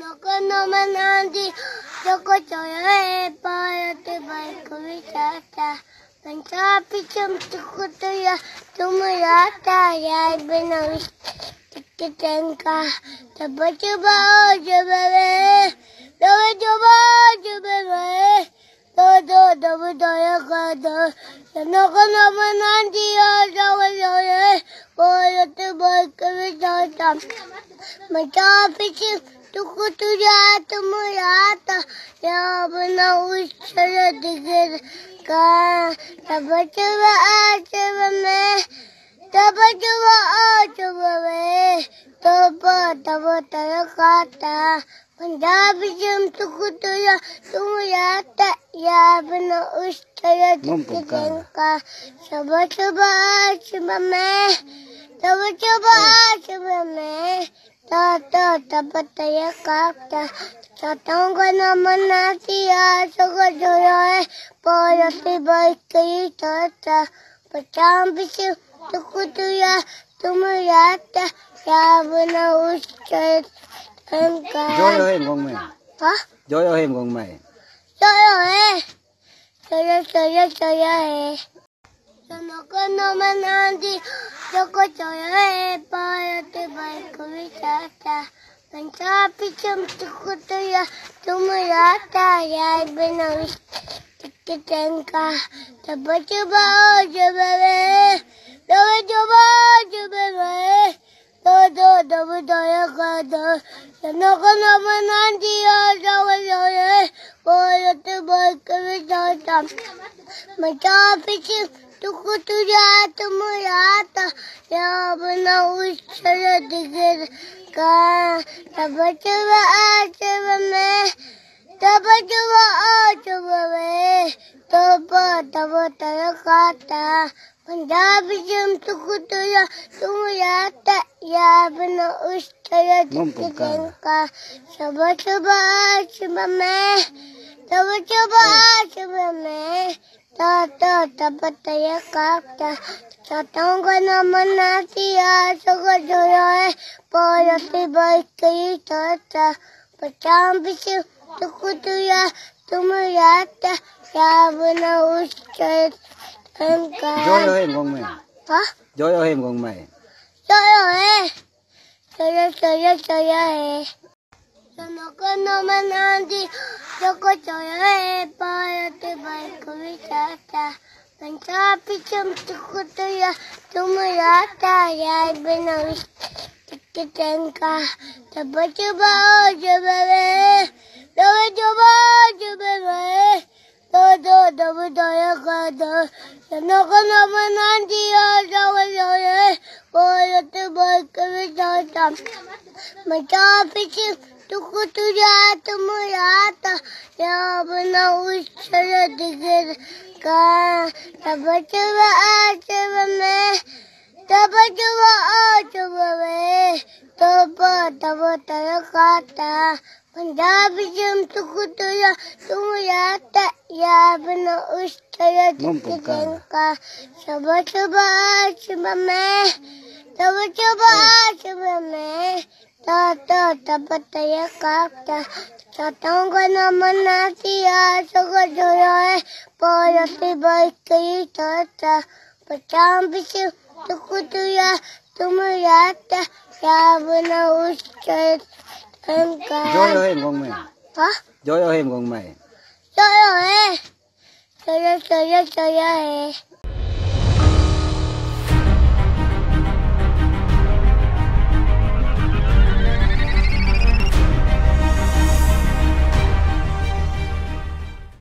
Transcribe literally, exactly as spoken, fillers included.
Sono mananti, gioco gioia parate vai cominciata. Pensapi cem tukutu ya tumurata ya benavis tikitenka. Coba coba coba be, coba coba coba be. Do do do do ya kado. Sono sono mananti ya gioco gioia parate vai cominciata. Pensapi cem tukutu ya tumurata ya benavis tikitenka. Coba coba coba me, coba coba coba me, coba coba terkata. Punjabi jam tukutu ya tumurata ya bena ustaya dikengka. Coba coba coba me, coba coba coba me, tata tapa terkata. Satang kana manati ya soga joya parate vai kai tata. Pacham bichu tukutu ya tumurata ya bena ustaya dikengka. Joyo hem con mày. Hả? Joyo hem con mày. Joyo he. Joyo joyo joyo he. Sono kana mananti joko joyo he parate vai cominciata. Pensapi cem tukutu ya tumurata ya benavis tikitenka. Coba coba coba be, coba coba coba be. Do do do do ya kado. Sono kana mananti ya gioco gioia parate vai cominciata. Pensapi cem tukutu ya tumurata ya benavis tikitenka. Coba coba coba me, coba coba coba me, coba coba terkata. Punjabi jam tukutu ya tumurata ya bena ustaya dikengka. Coba coba coba me, coba coba coba me, tata tapa terkata. Satang kana manati ya soga joya parate vai kai tata. Pacham bichu tukutu ya tumurata ya bena ustaya dikengka. Joyo hem con mày. Hả? Joyo hem con mày. Joyo he. Joyo joyo joyo he. Sono kana mananti joko joyo he parate vai cominciata. Pensapi cem tukutu ya tumurata ya benavis tikitenka. Coba coba coba be, coba coba coba be. Do do do do ya kado. Sono kana mananti ya gioco gioia parate vai cominciata. Pensapi cem tukutu ya tumurata ya benavis tikitenka. Coba coba coba me, coba coba coba me, coba coba terkata. Punjabi jam tukutu ya tumurata ya bena ustaya dikengka. Coba coba coba me, coba coba coba me, tata tapa terkata. Satang kana manati ya soga joya parate vai kai tata. Pacham bichu tukutu ya tumurata ya bena ustaya dikengka. Joyo hem con mày. Hả? Joyo hem con mày. Joyo he. Joyo joyo joyo he.